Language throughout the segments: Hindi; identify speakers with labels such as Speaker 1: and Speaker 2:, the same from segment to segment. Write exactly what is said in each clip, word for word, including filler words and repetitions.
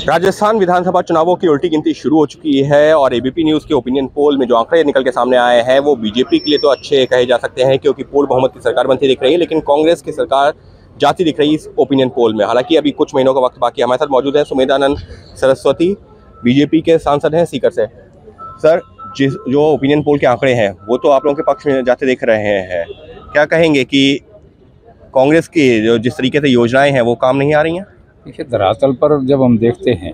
Speaker 1: राजस्थान विधानसभा चुनावों की उल्टी गिनती शुरू हो चुकी है और एबीपी न्यूज़ के ओपिनियन पोल में जो आंकड़े निकल के सामने आए हैं वो बीजेपी के लिए तो अच्छे कहे जा सकते हैं क्योंकि पूर्ण बहुमत की सरकार बनती दिख रही है, लेकिन कांग्रेस की सरकार जाती दिख रही है इस ओपिनियन पोल में। हालांकि अभी कुछ महीनों का वक्त बाकी। हमारे साथ मौजूद है सुमेधानंद सरस्वती, बीजेपी के सांसद हैं सीकर से। सर, जिस जो ओपिनियन पोल के आंकड़े हैं वो तो आप लोगों के पक्ष में जाते दिख रहे हैं, क्या कहेंगे कि कांग्रेस की जो जिस तरीके से योजनाएं हैं वो काम नहीं आ रही हैं?
Speaker 2: देखिए, धरातल पर जब हम देखते हैं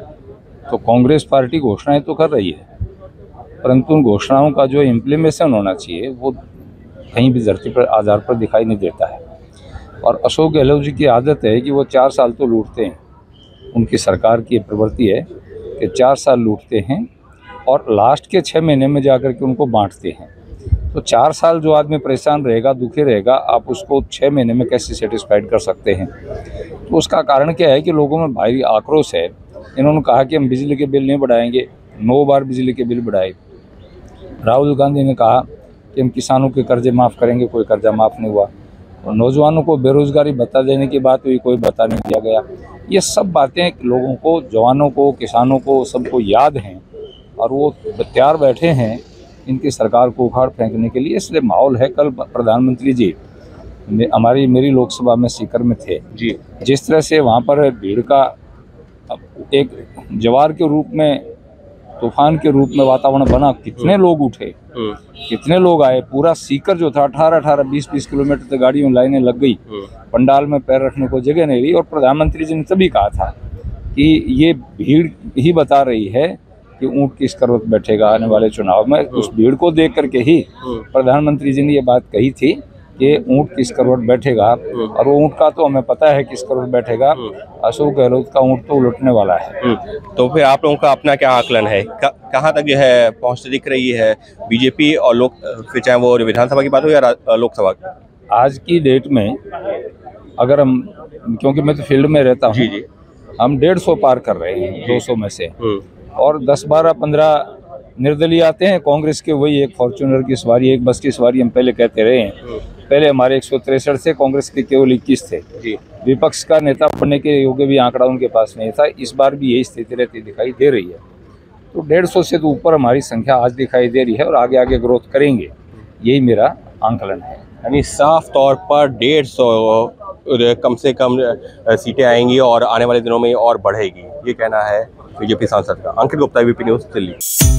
Speaker 2: तो कांग्रेस पार्टी घोषणाएं तो कर रही है, परंतु उन घोषणाओं का जो इम्प्लीमेशन होना चाहिए वो कहीं भी धरती पर आधार पर दिखाई नहीं देता है। और अशोक गहलोत जी की आदत है कि वो चार साल तो लूटते हैं। उनकी सरकार की प्रवृत्ति है कि चार साल लूटते हैं और लास्ट के छः महीने में जाकर के उनको बांटते हैं। तो चार साल जो आदमी परेशान रहेगा, दुखी रहेगा, आप उसको छः महीने में कैसे सेटिस्फाइड कर सकते हैं? तो उसका कारण क्या है कि लोगों में भारी आक्रोश है। इन्होंने कहा कि हम बिजली के बिल नहीं बढ़ाएंगे, नौ बार बिजली के बिल बढ़ाए। राहुल गांधी ने कहा कि हम किसानों के कर्जे माफ़ करेंगे, कोई कर्जा माफ़ नहीं हुआ। और नौजवानों को बेरोजगारी भत्ता देने की बात हुई, कोई भत्ता नहीं दिया गया। ये सब बातें लोगों को, जवानों को, किसानों को, सबको याद हैं और वो तैयार बैठे हैं इनकी सरकार को उखाड़ फेंकने के लिए। इसलिए माहौल है। कल प्रधानमंत्री जी हमारी मेरी लोकसभा में सीकर में थे जी, जिस तरह से वहाँ पर भीड़ का एक ज्वार के रूप में, तूफान के रूप में वातावरण बना। कितने लोग उठे, कितने लोग आए। पूरा सीकर जो था अठारह अठारह बीस बीस किलोमीटर तक गाड़ियों में लाइनें लग गई। पंडाल में पैर रखने को जगह नहीं रही। और प्रधानमंत्री जी ने तभी कहा था कि ये भीड़ ही बता रही है कि ऊँट किस करवट बैठेगा आने वाले चुनाव में। उस भीड़ को देख करके ही प्रधानमंत्री जी ने ये बात कही थी कि ऊँट किस करवट बैठेगा। और वो ऊँट का तो हमें पता है किस करवट बैठेगा। अशोक गहलोत का ऊँट तो उलटने वाला है।
Speaker 1: तो फिर आप लोगों का अपना क्या आकलन है, कहाँ तक जो है पहुँचती दिख रही है बीजेपी और लोग, फिर चाहे वो विधानसभा की बात हो या लोकसभा की?
Speaker 2: आज की डेट में अगर हम, क्योंकि मैं तो फील्ड में रहता हूँ, हम डेढ़ सौ पार कर रहे हैं दो सौ में से। और दस बारह पंद्रह निर्दलीय आते हैं। कांग्रेस के वही एक फॉर्च्यूनर की सवारी, एक बस की सवारी हम पहले कहते रहे हैं। पहले हमारे एक सौ तिरसठ से कांग्रेस के केवल इक्कीस थे। विपक्ष का नेता बनने के योग्य भी आंकड़ा उनके पास नहीं था। इस बार भी यही स्थिति रहती दिखाई दे रही है। तो डेढ़ सौ से तो ऊपर हमारी संख्या आज दिखाई दे रही है और आगे आगे ग्रोथ करेंगे, यही मेरा आंकलन है।
Speaker 1: यानी साफ तौर पर डेढ़ सौ कम से कम सीटें आएंगी और आने वाले दिनों में और बढ़ेगी, ये कहना है बीजेपी सांसद का। Ankit Gupta, ABP news, Delhi.